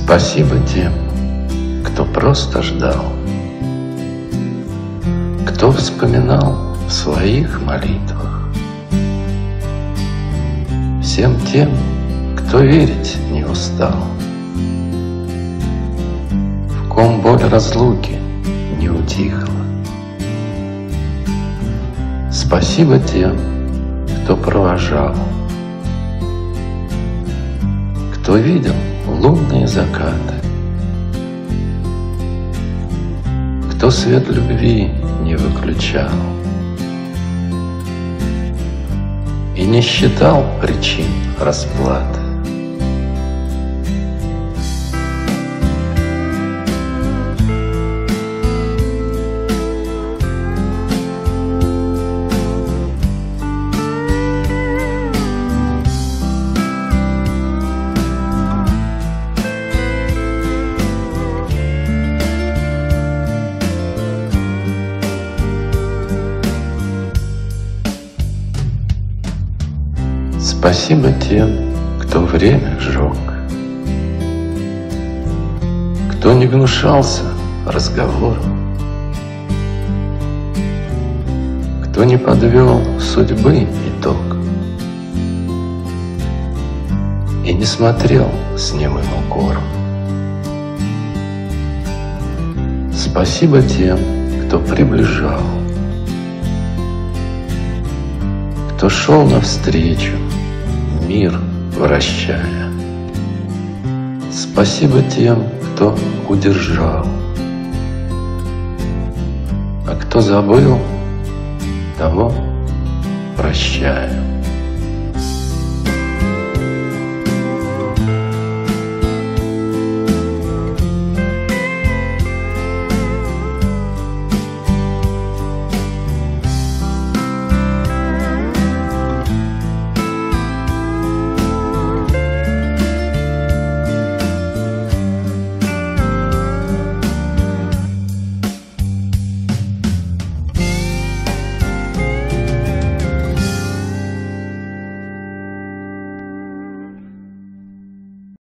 Спасибо тем, кто просто ждал, кто вспоминал в своих молитвах, всем тем, кто верить не устал, в ком боль разлуки не утихла. Спасибо тем, кто провожал, кто видел лунные закаты, кто свет любви не выключал и не считал причин расплаты. Спасибо тем, кто время сжег, кто не гнушался разговором, кто не подвел судьбы итог и не смотрел с немым укором. Спасибо тем, кто приближал, кто шел навстречу, мир вращая. Спасибо тем, кто удержал, а кто забыл, того прощаю.